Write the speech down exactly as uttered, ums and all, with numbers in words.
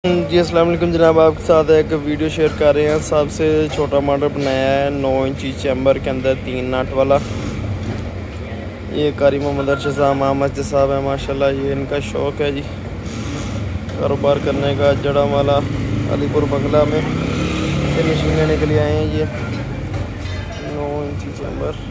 जी अस्सलाम वालेकुम जनाब, आपके साथ एक वीडियो शेयर कर रहे हैं। सबसे छोटा मॉडल बनाया है नौ इंची चैम्बर के अंदर तीन नट वाला। ये कारी मोहम्मद अरशद साहब अहमद साहब है माशाल्लाह। ये इनका शौक़ है जी कारोबार करने का। जड़ा वाला अलीपुर बंगला में फिनिशिंग लेने के लिए आए हैं। ये नौ इंची चैम्बर